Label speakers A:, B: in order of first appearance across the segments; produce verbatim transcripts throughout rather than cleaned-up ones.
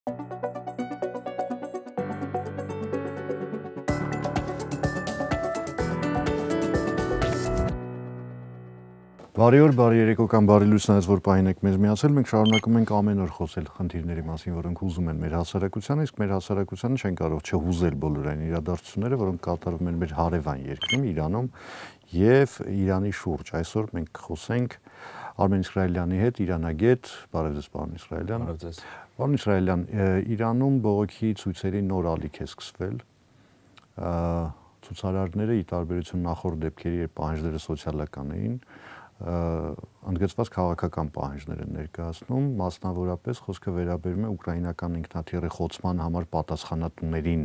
A: Բարի օր, բարի երեկո կամ բարի լույս նայած որ պահին եք մեզ միացել, մենք շարունակում ենք ամեն օր խոսել խնդիրների մասին, որոնք հուզում են մեր հասարակությանը, իսկ մեր հասարակությանը չեն կարող չհուզել բոլոր այն իրադարձությունները, որոնք կատարվում են մեր հարևան երկրում, Իրանում եւ Իրանի շուրջ։ Այսօր մենք կխոսենք Արմեն Իսրայելյանի հետ, իրանագետ, բարև ձեզ պարոն Իսրայելյան։
B: Բարև ձեզ։
A: Պարոն Իսրայելյան, Իրանում բողոքի ցույցերի նոր ալիք է սկսվել։ Ցուցարարները ի տարբերություն նախորդ դեպքերի, երբ պահանջները սոցիալական էին, ընդգծված քաղաքական պահանջներ են ներկայացնում, մասնավորապես խոսքը վերաբերում է ուկրաինական ինքնաթիռի խոցման համար պատասխանատուներին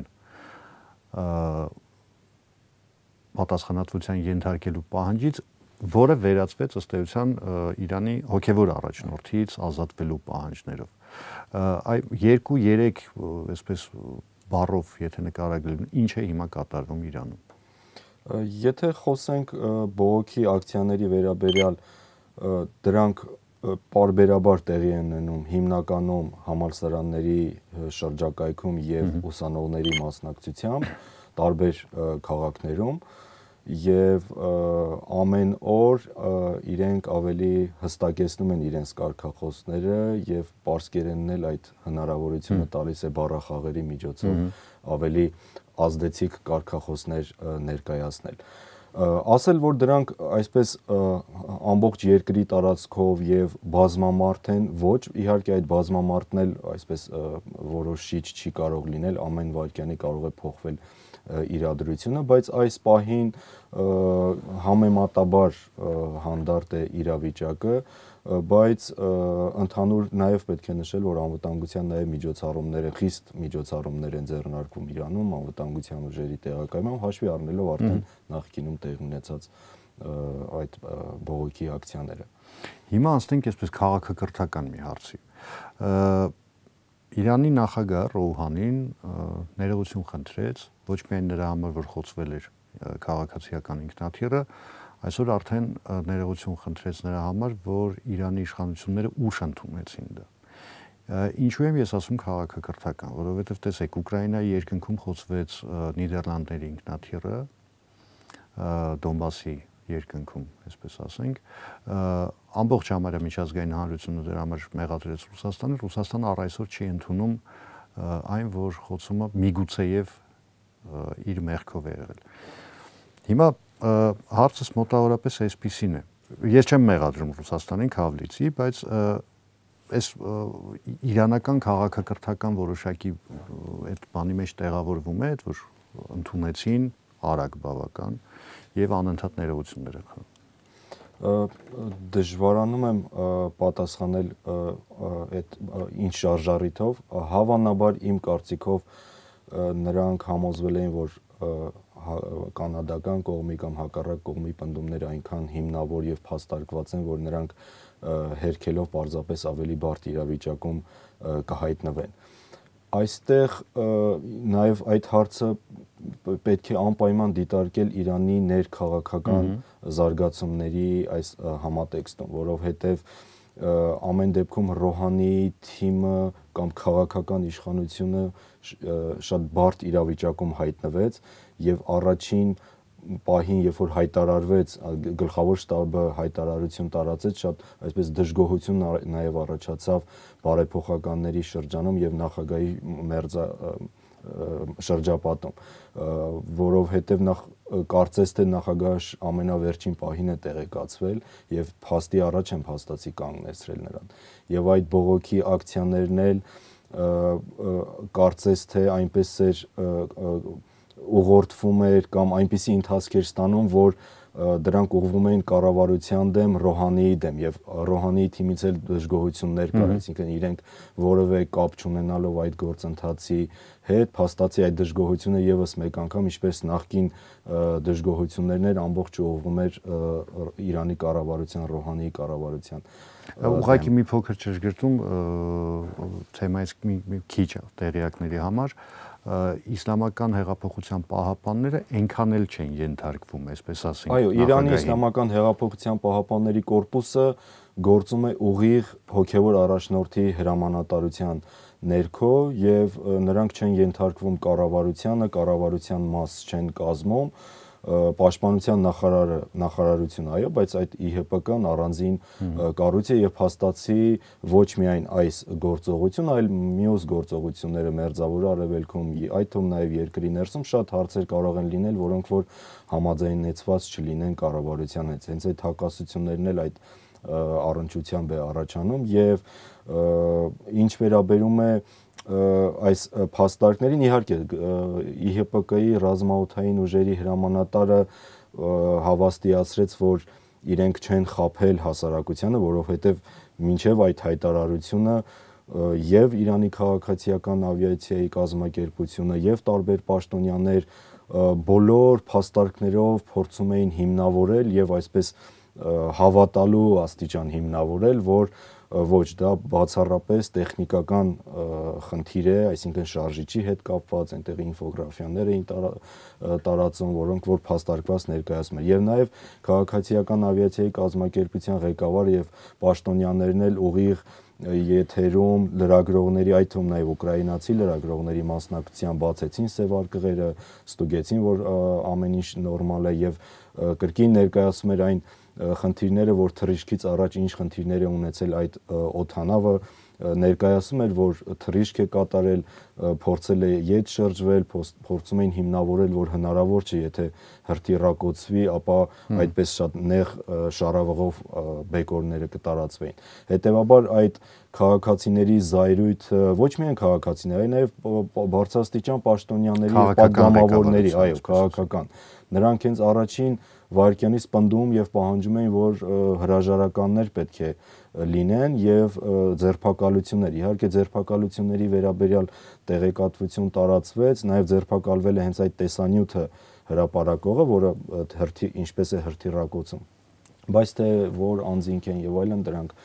A: պատասխանատվության ենթարկելու պահանջից, որը վերածվեց ըստ էության Իրանի հոգևոր առաջնորդից ազատվելու պահանջներով։ Այդ երկու երեք այսպես բառով եթե նկարագրել, ինչ է հիմա կատարվում Իրանում։
B: Եթե խոսենք բողոքի ակցիաների վերաբերյալ, դրանք պարբերաբար տեղի են ունենում հիմնականում համալսարանների շրջակայքում եւ ուսանողների մասնակցությամբ տարբեր քաղաքներում եւ ամեն օր իրենք ավելի հստակեցնում են իրենց կարգախոսները եւ պարսկերենն էլ այդ հնարավորությունը տալիս է բառախաղերի միջոցով ավելի ազդեցիկ կարգախոսներ ներկայացնել։ Ասել, որ դրանք այսպես ամբողջ երկրի տարածքով եւ բազմամարդ են, ոչ, իհարկե այդ բազմամարդն էլ այսպես որոշիչ չի կարող լինել, ամեն վայրկյանի կարող է փոխվել իրադրությունը, բայց այս պահին համեմատաբար հանդարտ է իրավիճակը, բայց ընդհանուր նաև պետք է նշել, որ անվտանգության նաև միջոցառումները, խիստ միջոցառումներ են ձեռնարկվում Իրանում, անվտանգության ուժերի տեղակայմամբ, հաշվի առնելով արդեն նախկինում տեղի ունեցած այդ բողոքի ակցիաները։
A: Հիմա անցնենք այսպես քաղաքակրթական մի հարցի։ Իրանի նախագահ Ռոուհանին ներողություն խնդրեց, ոչ միայն նրա համար, որ խոցվել էր քաղաքացիական ինքնաթիռը, այսօր արդեն ներողություն խնդրեց նրա համար, որ Իրանի իշխանությունները ուշ ընդունեցին դա։ Ինչու եմ ես ասում քաղաքակրթական, որովհետև տեսեք, Ուկրաինայի երկնքում խոցվեց Նիդերլանդների ինքնաթիռը, Դոնբասի երկնքում, այսպես ասենք, ամբողջ համարյա միջազգային հանրությունը դրա համար մեղադրեց Ռուսաստանը, Ռուսաստանը առ այսօր չի ընդունում այն, որ խոցումը միգուցեև իր մեղքով է եղել։ Հիմա հարցս մոտավորապես այսպիսին է։ Ես չեմ մեղադրում Ռուսաստանին քավլիցի, բայց այս իրանական քաղաքակրթական որոշակի այդ բանի մեջ տեղավորվում է, որ ընդունեցին արագ բավական եւ անընդհատ ներողություններ են խնդրում։
B: Դժվարանում եմ պատասխանել այդ ինչ շարժառիթով, հավանաբար իմ կարծիքով նրանք համոզվել էին, որ կանադական կողմի կամ հակառակ կողմի պնդումները այնքան հիմնավոր եւ փաստարկված են, որ նրանք հերքելով պարզապես ավելի բարդ իրավիճակում կհայտնվեն։ Այստեղ նաև այդ հարցը պետք է անպայման դիտարկել Իրանի ներքաղաքական զարգացումների այս համատեքստում, որովհետև ամեն դեպքում Ռոհանիի թիմը կամ քաղաքական իշխանությունը շատ բարդ իրավիճակում հայտնվեց եւ առաջին պահին, երբ որ հայտարարվեց, գլխավոր շտաբը հայտարարություն տարածեց, շատ այսպես դժգոհություն նաև առաջացավ բարեփոխականների շրջանում եւ նախագահի մերձա շրջապատում, որովհետեւ նախ կարծես թե նախագահը ամենավերջին պահին է տեղեկացվել եւ փաստի առաջ են փաստացի կանգնեցրել նրան։ Եվ այդ բողոքի ակցիաներն էլ կարծես թե այնպես էր ուղղորդվում էր կամ այնպիսի ընթացք էր ստանում, որ դրանք ուղղվում էին կառավարության դեմ, Ռոհանիի դեմ եւ Ռոհանիի թիմից էլ դժգոհություններ կար, այսինքն իրենք որևէ կապ չունենալով այդ գործընթացի հետ, փաստացի այդ դժգոհությունը եւս մեկ անգամ, ինչպես նախկին դժգոհություններն էր, ամբողջ ուղղվում էր Իրանի կառավարության, Ռոհանիի կառավարության։
A: Ուղղակի մի փոքր ճշգրտում թեմայից մի քիչ տեղյակների համար իսլամական հեղափոխության պահապանները այնքան էլ չեն ենթարկվում, այսպես ասենք։
B: Այո, Իրանի իսլամական հեղափոխության պահապանների կորպուսը գործում է ուղիղ հոգևոր առաջնորդի հրամանատարության ներքո եւ նրանք չեն ենթարկվում կառավարությանը, կառավարության մաս չեն կազմում, պաշտպանության նախարարը նախարարություն այո, բայց այդ ի հե պե կը-ն առանձին կառույց է եւ փաստացի ոչ միայն այս գործողությունը, այլ մյուս գործողությունները մերձավոր արևելքում, այդ թվում նաեւ երկրի ներսում շատ հարցեր կարող են լինել, որոնք որ համաձայնեցված չլինեն կառավարության հետ։ Հենց այդ հակասություններն էլ այդ առնչությամբ է առաջանում եւ ինչ վերաբերում է այս փաստարկներին, իհարկե ի հե պե կը-ի ռազմաօդային ուժերի հրամանատարը հավաստիացրեց, որ իրենք չեն խաբել հասարակությանը, որովհետև մինչև այդ հայտարարությունը եւ Իրանի քաղաքացիական ավիացիայի կազմակերպությունը եւ տարբեր պաշտոնյաներ բոլոր փաստարկներով փորձում էին հիմնավորել եւ այսպես հավատալու աստիճան հիմնավորել, որ ոչ դա բացառապես տեխնիկական խնդիր է, այսինքն շարժիչի հետ կապված, այնտեղ ինֆոգրաֆիաներ էին տարածում, որոնք որ փաստարկված ներկայացում են։ Եվ նաև քաղաքացիական ավիացիայի կազմակերպության ղեկավարը եւ պաշտոնյաներն էլ ուղիղ եթերում լրագրողների, այդ թվում նաև ուկրաինացի լրագրողների մասնակցությամբ բացեցին սևարկղերը, ստուգեցին, որ ամեն ինչ նորմալ է եւ կրկին ներկայացում էր այն խնդիրները, որ թռիչքից առաջ ինչ խնդիրներ է ունեցել այդ օդանավը, ներկայացում էր, որ թռիչք է կատարել, փորձել է ետ շրջվել, փորձում էին հիմնավորել, որ հնարավոր չէ, եթե հրթիռակոծվի, ապա այդպես շատ նեղ շարավղով բեկորները կտարածվեին։ Հետևաբար այդ քաղաքացիների զայրույթը ոչ միայն քաղաքացիների, այլ նաև բարձրաստիճան պաշտոնյաների եւ պատգամավորների, այո, քաղաքական, նրանք հենց առաջին վայրկյանից պնդում եւ պահանջում էին, որ հրաժարականներ պետք է լինեն եւ ձերբակալություններ։ Իհարկե ձերբակալությունների վերաբերյալ տեղեկատվություն տարածվեց, նաեւ ձերբակալվել է հենց այդ տեսանյութը հրապարակողը, որը հրթի ինչպես է հրթիռակոծում։ Բայց թե որ անձինք են եւ այլն, դրանք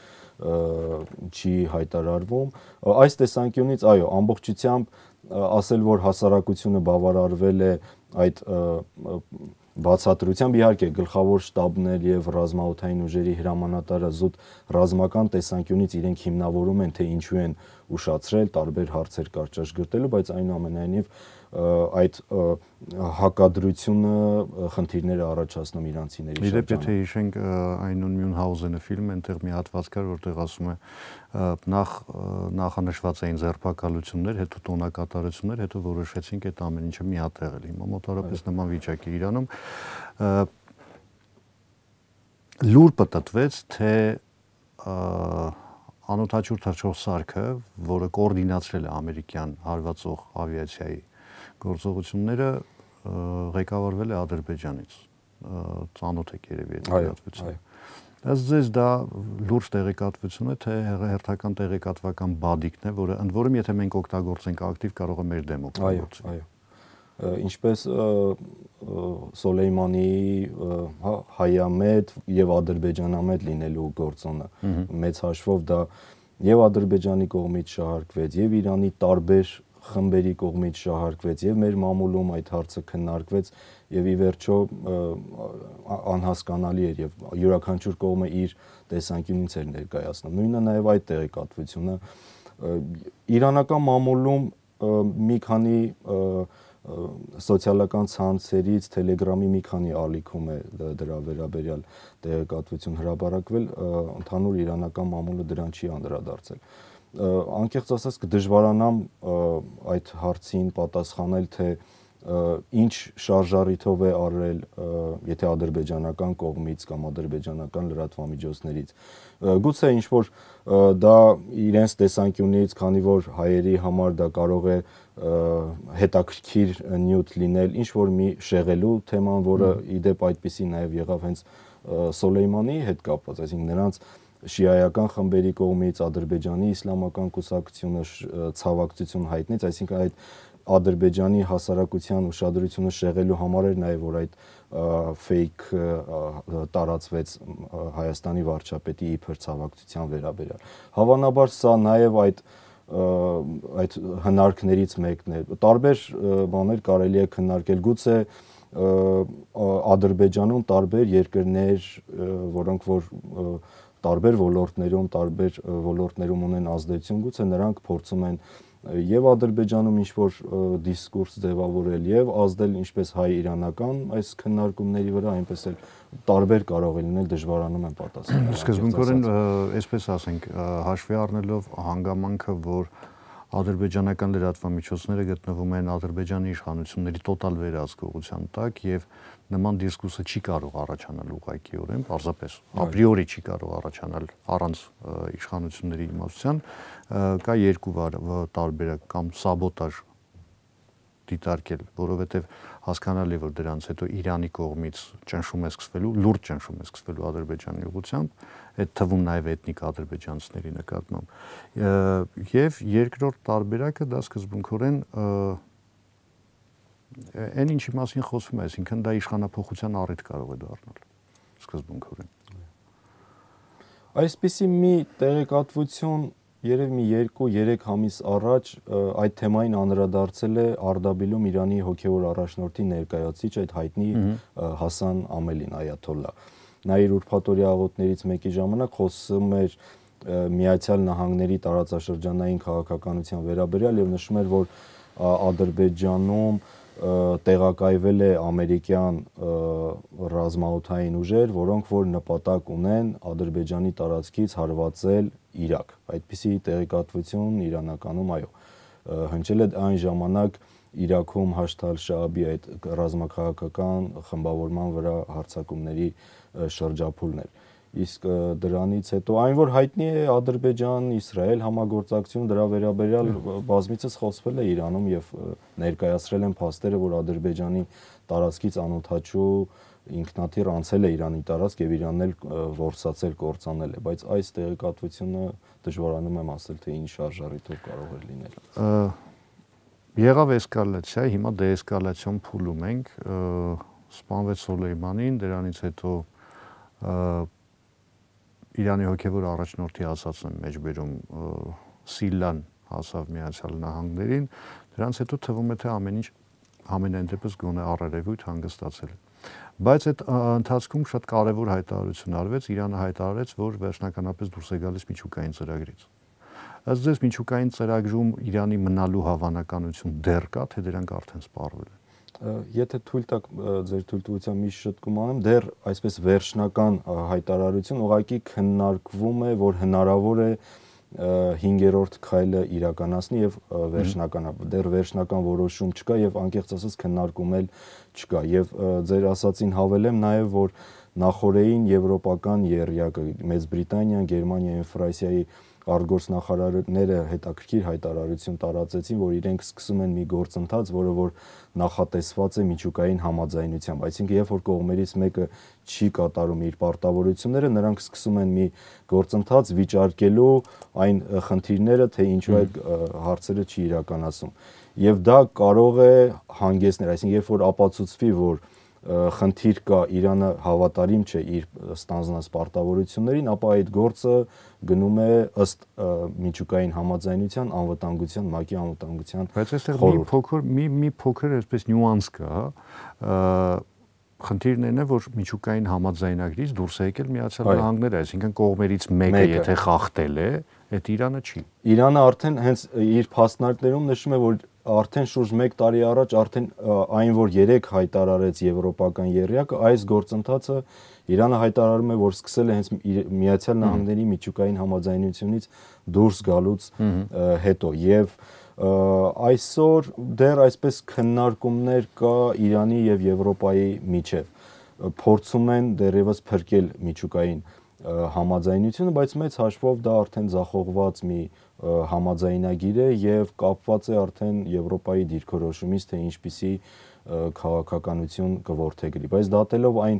B: չի հայտարարվում։ Այս տեսանկյունից այո, ամբողջությամբ ասել, որ հասարակությունը բավարարվել է այդ բացատրությամբ, իհարկե գլխավոր շտաբն էլ եւ ռազմաօդային ուժերի հրամանատարը զուտ ռազմական տեսանկյունից իրենք հիմնավորում են, թե ինչու են ուշացրել, տարբեր հարցեր կար ճշգրտելու, բայց այնուամենայնիվ այդ հակադրությունը խնդիրներ է առաջացնում իրանցիների շրջանում։
A: Իդեպ եթե հիշենք Այնուն Մյունհաուզենը ֆիլմը, այնտեղ մի հատված կար, որտեղ ասում է նախ նախանշված էին ձերբակալություններ, հետո տոնակատարություններ, հետո որոշեցինք այդ ամեն ինչը մի հատ եղել։ Հիմա մոտավորապես նման վիճակ է Իրանում։ Լուր պատտվեց, թե անօդաչուր թռչող սարքը, որը կոորդինացրել է ամերիկյան հարվածող ավիացիայի գործողությունները, ղեկավարվել է Ադրբեջանից։ Ծանոթ եք երևի այդ տեղեկատվությունը։ Ըստ ձեզ դա լուրջ տեղեկատվություն է, թե հերթական տեղեկատվական բադիկն է, որը ընդ որում եթե մենք օգտագործենք ակտիվ, կարող է մեր դեմ օգտագործել։ Այո, այո։
B: Ինչպես Սոլեյմանի հայամետ եւ ադրբեջանամետ լինելու գործոնը մեծ հաշվով դա եւ Ադրբեջանի կողմից շահարկվեց եւ Իրանի տարբեր խմբերի կողմից շահարկվեց եւ մեր մամուլում այդ հարցը քննարկվեց եւ ի վերջո անհասկանալի էր եւ յուրաքանչյուր կողմը իր տեսանկյունից էր ներկայացնում։ Նույնը նաեւ այդ տեղեկատվությունը իրանական մամուլում մի քանի սոցիալական ցանցերից Telegram-ի մի քանի ալիքում է դրա վերաբերյալ տեղեկատվություն հրապարակվել, ընդհանուր իրանական մամուլը դրան չի անդրադարձել։ Անկեղծ ասած կդժվարանամ այդ հարցին պատասխանել, թե ինչ շարժառիթով է արել, եթե ադրբեջանական կողմից կամ ադրբեջանական լրատվամիջոցներից։ Գուցե ինչ որ դա իրենց տեսանկյունից, քանի որ հայերի համար դա կարող է հետաքրքիր նյութ լինել, ինչ որ մի շեղելու թեման, որը իդեպ այդպիսի նաև եղավ հենց Սոլեյմանի հետ կապված, այսինքն նրանց շիայական խմբերի կողմից Ադրբեջանի իսլամական կուսակցությունը ցավակցություն հայտնեց, այսինքն այդ Ադրբեջանի հասարակության ուշադրությունը շեղելու համար էր նաև որ այդ ֆեյք տարածվեց Հայաստանի վարչապետի իբր ցավակցության վերաբերյալ։ Հավանաբար սա նաև այդ այդ հնարքներից մեկն է։ Տարբեր բաներ կարելի է քննարկել, գուցե Ադրբեջանում տարբեր երկրներ, որոնք որ տարբեր ոլորտներում, տարբեր ոլորտներում ունեն ազդեցություն, գուցե նրանք փորձում են եւ Ադրբեջանում ինչ որ դիսկուրս ձևավորել եւ ազդել ինչպես հայ-իրանական այս քննարկումների վրա, այնպես էլ տարբեր կարող է լինել, դժվարանում են պատասխանել։
A: Սկզբունքորեն, այսպես ասենք, հաշվի առնելով հանգամանքը, որ ադրբեջանական լրատվամիջոցները գտնվում են Ադրբեջանի իշխանությունների տոտալ վերահսկողության տակ եւ նման դիսկուրսը չի կարող առաջանալ ուղղակիորեն, պարզապես ապրիորի չի կարող առաջանալ առանց իշխանությունների իմացության, կա երկու տարբերակ կամ սաբոտաժ դիտարկել, որովհետեւ հասկանալի որ դրանց հետո Իրանի կողմից ճնշում է սկսվելու, լուրջ ճնշում է սկսվելու Ադրբեջանի ուղղությամբ, այդ թվում նաև էթնիկ ադրբեջանցիների նկատմամբ։ Եվ երկրորդ տարբերակը դա սկզբունքորեն այն ինչի մասին խոսվում է, այսինքն դա իշխանափոխության առիթ կարող է դառնալ սկզբունքորեն։
B: Այսպիսի մի տեղեկատվություն երևի մի երկու երեք ամիս առաջ այդ թեմային անդրադարձել է Արդաբիլում Իրանի հոգևոր առաջնորդի ներկայացուցիչ այդ հայտնի Հասան Ամելին այաթոլլա։ Նա իր ուրբաթօրյա աղոթներից մեկի ժամանակ խոսում էր Միացյալ Նահանգների տարածաշրջանային քաղաքականության վերաբերյալ եւ նշում էր, որ Ադրբեջանում տեղակայվել է ամերիկյան ռազմաօդային ուժեր, որոնք որ նպատակ ունեն Ադրբեջանի տարածքից հարվածել Իրաք։ Այդպիսի տեղեկատվություն իրանականում այո հնչել է այն ժամանակ Իրաքում Հաշդ ալ-Շաաբի այդ ռազմաքաղաքական խմբավորման վրա հարձակումների շրջափուլն էր։ Իսկ դրանից հետո այն որ հայտնի է Ադրբեջան-Իսրայել համագործակցություն, դրա վերաբերյալ բազմիցս խոսվել է Իրանում եւ ներկայացրել են փաստերը, որ Ադրբեջանի տարածքից անօթաչու ինքնաթիռ անցել է Իրանի տարածք եւ Իրանն էլ որսացել, կործանել է, բայց այս տեղեկատվությունը դժվարանում եմ ասել, թե ինչ շարժառիթով կարող է լինել։
A: Եղավ էսկալացիա, հիմա դեէսկալացիոն փուլում ենք, սպանվեց Սոլեյմանին, դրանից հետո Իրանի հոգևոր առաջնորդի ասածն եմ մեջբերում Սիլան հասավ Միացյալ Նահանգներին, դրանից հետո թվում է թե ամեն ինչ ամենայն դեպս գոնե առերևույթ հանգստացել է։ Բայց այդ ընթացքում շատ կարևոր հայտարարություն արվեց, Իրանը հայտարարեց, որ վերջնականապես դուրս է գալիս միջուկային ծրագրից։ Ըստ ձեզ միջուկային ծրագրում Իրանի մնալու հավանականություն դեռ կա, թե դրանք արդեն սպառվել են։
B: Եթե թույլ տաք ձեր թույլտվության մի շտկում անեմ, դեռ այսպես վերջնական հայտարարություն ուղղակի քննարկվում է, որ հնարավոր է հինգերորդ քայլը իրականացնի եւ վերջնականաբար դեռ վերջնական որոշում չկա եւ անկեղծ ասած քննարկում էլ չկա եւ ձեր ասածին հավելեմ նաեւ որ նախորդին եվրոպական եռյակը Մեծ Բրիտանիան, Գերմանիան, Ֆրանսիայի արտգործնախարարները հետաքրքիր հայտարարություն տարածեցին, որ իրենք սկսում են մի գործընթաց, որը որ նախատեսված է միջուկային համաձայնությամբ, այսինքն երբ որ կողմերից մեկը չի կատարում իր պարտավորությունները, նրանք սկսում են մի գործընթաց վիճարկելու այն խնդիրները, թե ինչու այդ հարցերը չի իրականացում։ Եվ դա կարող է հանգեցնել, այսինքն երբ որ ապացուցվի, որ խնդիր կա, Իրանը հավատարիմ չէ իր ստանձնած պարտավորություններին, ապա այդ գործը գնում է ըստ միջուկային համաձայնության անվտանգության, ՄԱԿ-ի անվտանգության խորհուրդ։
A: Բայց այստեղ մի փոքր մի մի փոքր այսպես նյուանս կա, խնդիրն այն է, որ միջուկային համաձայնագրից դուրս է եկել Միացյալ Նահանգները, այսինքն կողմերից մեկը եթե խախտել է, այդ Իրանը չի։
B: Իրանը արդեն հենց իր փաստարկներում նշում է, որ արդեն շուրջ մեկ տարի առաջ արդեն այն որ երեք հայտարարեց եվրոպական եռյակը, այս գործընթացը Իրանը հայտարարում է, որ սկսել է հենց Միացյալ Նահանգների միջուկային համաձայնությունից դուրս գալուց հետո եւ այսօր դեռ այսպես քննարկումներ կա Իրանի եւ Եվրոպայի միջև փորձում են դեռևս փրկել միջուկային համաձայնությունը, բայց մեծ հաշվով դա արդեն ձախողված մի համաձայնագիր է եւ կապված է արդեն Եվրոպայի դիրքորոշումից, թե ինչպիսի քաղաքականություն կորդեգրի, բայց դատելով այն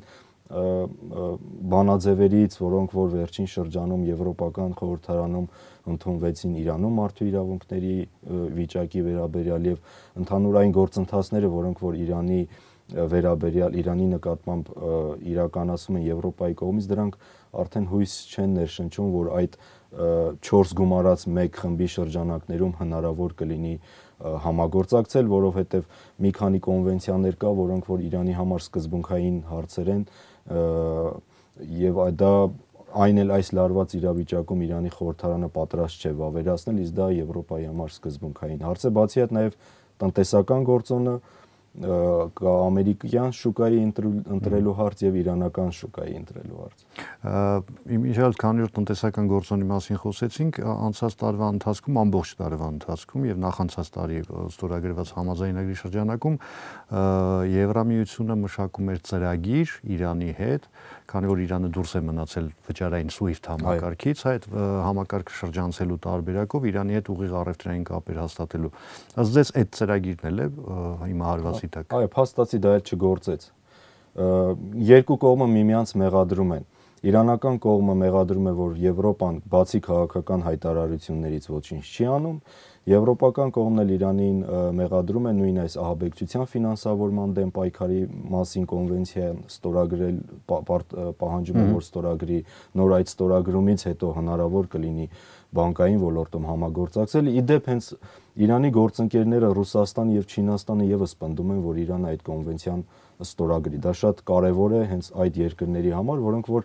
B: բանաձևերից, որոնք որ վերջին շրջանում Եվրոպական խորհրդարանում ընդունվեցին Իրանում մարդու իրավունքների վիճակի վերաբերյալ եւ ընդհանուր այն գործընթացները, որոնք որ Իրանի վերաբերյալ Իրանի նկատմամբ իրականացում են Եվրոպայի կողմից, դրանք արդեն հույս չեն ներշնչում, որ այդ չորս գումարած մեկ խմբի շրջանակներում հնարավոր կլինի համագործակցել, որովհետև մի քանի կոնվենցիաներ կա, որոնք որ Իրանի համար սկզբունքային հարցեր են եւ դա այն էլ այս լարված իրավիճակում Իրանի խորհրդարանը պատրաստ չէ վավերացնել, իսկ դա Եվրոպայի համար սկզբունքային հարց է, բացի այդ նաև տնտեսական գործոնը կա ամերիկյան շուկայի ընտրելու հարց եւ իրանական շուկայի ընտրելու հարց։
A: Իմիջիալ քանի որ տնտեսական գործոնի մասին խոսեցինք, անցած տարվա ընթացքում, ամբողջ տարվա ընթացքում եւ նախանցած տարի ստորագրված համաձայնագրի շրջանակում Եվրամիությունը մշակում էր ծրագիր Իրանի հետ, քանի որ Իրանը դուրս է մնացել վճարային SWIFT համակարգից, այդ համակարգը շրջանցելու տարբերակով Իրանի հետ ուղիղ առևտրային կապեր հաստատելու։ Ըստ ձեզ այդ ծրագիրն էլ է հիմա հարվածի տակ։
B: Այո, փաստացի դա էլ չգործեց։ Երկու կողմը միմյանց մեղադրում են։ Իրանական կողմը մեղադրում է, որ Եվրոպան բացի քաղաքական հայտարարություններից ոչինչ չի անում, Եվրոպական կողմն էլ Իրանին մեղադրում է նույն այս ահաբեկչության ֆինանսավորման դեմ պայքարի մասին կոնվենցիա ստորագրել, պահանջում է, որ ստորագրի, նոր այդ ստորագրումից հետո հնարավոր կլինի բանկային ոլորտում համագործակցել։ Իդեպ հենց Իրանի գործընկերները Ռուսաստանը եւ Չինաստանը եւս պնդում են, որ Իրանը այդ կոնվենցիան ստորագրի։ Դա շատ կարեւոր է հենց այդ երկրների համար, որոնք որ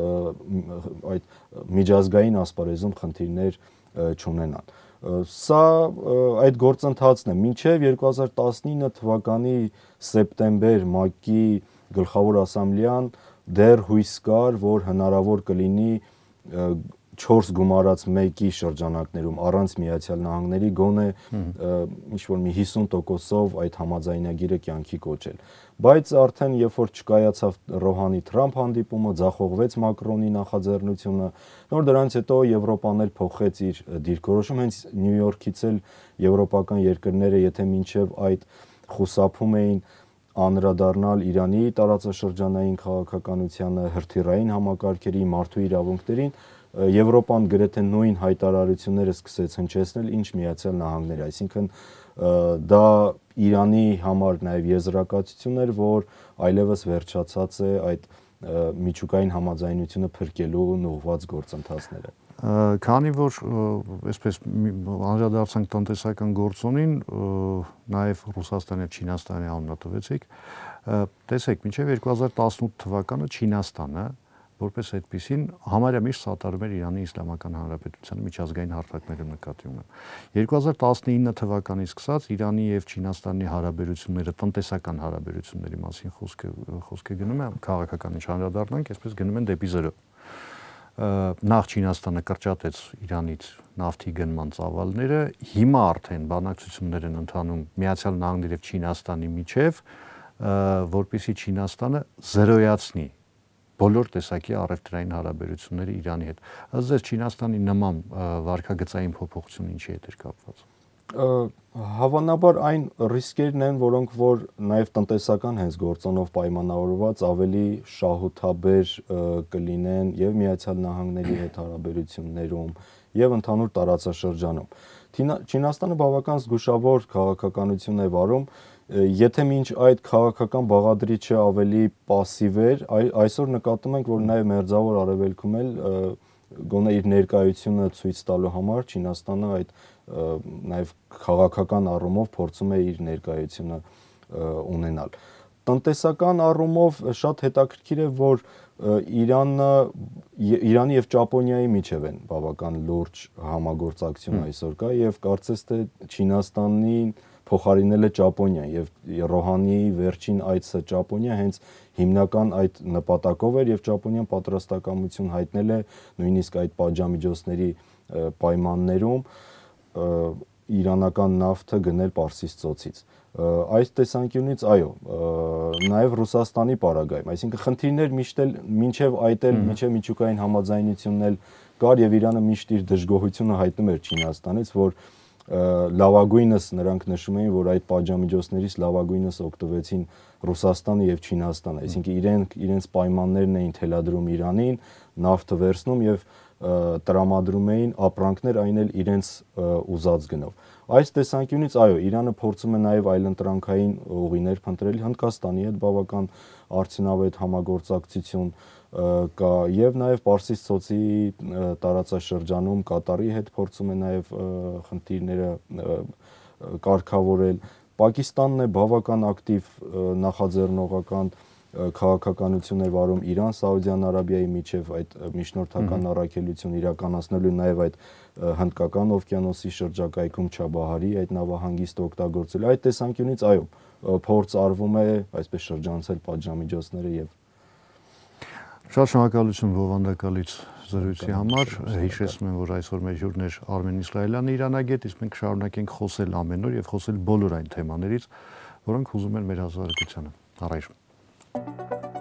B: այդ միջազգային ասպարեզում խնդիրներ չունենան։ Սա այդ գործընթացն է։ Մինչև երկու հազար տասնինը թվականի սեպտեմբեր ՄԱԿ-ի գլխավոր ասամբլեան դեռ հույս կար, որ հնարավոր կլինի չորս գումարած մեկի շրջանակներում առանց Միացյալ Նահանգների գոնե ինչ որ մի հիսուն տոկոսով այդ համաձայնագիրը կյանքի կոչել։ Բայց արդեն երբ որ չկայացավ Ռոհանի-Թրամփ հանդիպումը, ձախողվեց Մակրոնի նախաձեռնությունը, նոր դրանից հետո Եվրոպան էլ փոխեց իր դիրքորոշումը, հենց Նյու Յորքից էլ եվրոպական երկրները, եթե մինչև այդ խուսափում էին անդրադառնալ Իրանի տարածաշրջանային քաղաքականությանը, հրթիռային համակարգերի, մարդու իրավունքներին, Եվրոպան գրեթե նույն հայտարարությունները սկսեց հնչեցնել, ինչ Միացյալ Նահանգները, այսինքն դա Իրանի համար նաև եզրակացություն էր, որ այլևս վերջացած է այդ միջուկային համաձայնությունը փրկելու ուղղված գործընթացները։
A: Քանի որ այսպես անդրադարձանք տնտեսական գործոնին, նաև Ռուսաստանի եւ Չինաստանի անունը տվեցիք, տեսեք, մինչև երկու հազար տասնութ թվականը Չինաստանը որպես այդպիսին համարյա միշտ սատարում էր Իրանի Իսլամական Հանրապետությանը միջազգային հարթակներում նկատի ունեմ։ երկու հազար տասնինը թվականից սկսած Իրանի եւ Չինաստանի հարաբերությունները, տնտեսական հարաբերությունների մասին խոսքը խոսքը գնում է, քաղաքական ինչ անդրադառնանք, այսպես գնում են դեպի զրո։ Նախ Չինաստանը կրճատեց Իրանից նավթի գնման ծավալները, հիմա արդեն բանակցություններ են ընթանում Միացյալ Նահանգների եւ Չինաստանի միջև, որպեսզի Չինաստանը զրոյացնի բոլոր տեսակի առևտրային հարաբերությունները Իրանի հետ։ Ըստ ձեզ Չինաստանի նման վարկագծային փոփոխություն ինչի հետ էր կապված։
B: Հավանաբար այն ռիսկերն են, որոնք որ նաև տնտեսական հենց գործոնով պայմանավորված ավելի շահութաբեր կլինեն եւ Միացյալ Նահանգների հետ հարաբերություններում եւ ընդհանուր տարածաշրջանում։ Չինաստանը բավական զգուշավոր քաղաքականություն է վարում, եթե մինչ այդ քաղաքական բաղադրիչը ավելի пассив էր, այսօր նկատում ենք, որ նաև Մերձավոր Արևելքում էլ գոնե իր ներկայությունը ցույց տալու համար Չինաստանը այդ նաև քաղաքական առումով փորձում է իր ներկայությունը ունենալ։ Տնտեսական առումով շատ հետաքրքիր է, որ Իրանը Իրանի եւ Ճապոնիայի միջև են բավական լուրջ համագործակցություն այսօր կա եւ կարծես թե Չինաստանին փոխարինել է Ճապոնիան եւ Ռոհանիի վերջին այցը Ճապոնիա հենց հիմնական այդ նպատակով էր եւ Ճապոնիան պատրաստակամություն հայտնել է նույնիսկ այդ պատժամիջոցների պայմաններում իրանական նավթը գնել Պարսից ծոցից։ Այս տեսանկյունից այո, նաև Ռուսաստանի պարագայում, այսինքն խնդիրներ միշտ էլ մինչև այդ էլ մինչև միջուկային համաձայնությունն էլ կար եւ Իրանը միշտ իր դժգոհությունը հայտնում էր Չինաստանից, որ լավագույնս նրանք նշում էին, որ այդ պատժամիջոցներից լավագույնս օգտվեցին Ռուսաստանը եւ Չինաստանը, այսինքն իրենք իրենց պայմաններն էին թելադրում Իրանին, նավթը վերցնում եւ տրամադրում էին ապրանքներ այն էլ իրենց ուզած գնով։ Այս տեսանկյունից այո, Իրանը փորձում է նաև այլընտրանքային ուղիներ փնտրել Հնդկաստանի հետ բավական արդյունավետ համագործակցություն կա եւ նաև Պարսից ծոցի տարածաշրջանում Կատարի հետ փորձում է նաև խնդիրները կարգավորել։ Պակիստանն է բավական ակտիվ նախաձեռնողական քաղաքականություններ վարում Իրան, Սաուդյան Արաբիայի միջև այդ միջնորդական առաքելություն իրականացնելու նաև այդ Հնդկական օվկիանոսի շրջակայքում Չաբահարի այդ նավահանգիստը օգտագործել։ Այդ տեսանկյունից այո, փորձ արվում է այսպես շրջանցել պատժամիջոցները եւ
A: Շատ շնորհակալություն բովանդակալից զրույցի համար։ Հիշեցնում եմ, որ այսօր մեր հյուրն էր Արմեն Իսրայելյանը, իրանագետ, իսկ մենք շարունակենք խոսել ամեն օր եւ խոսել բոլոր այն թեմաներից, որոնք հուզում են մեր հասարակությանը։ Առայժմ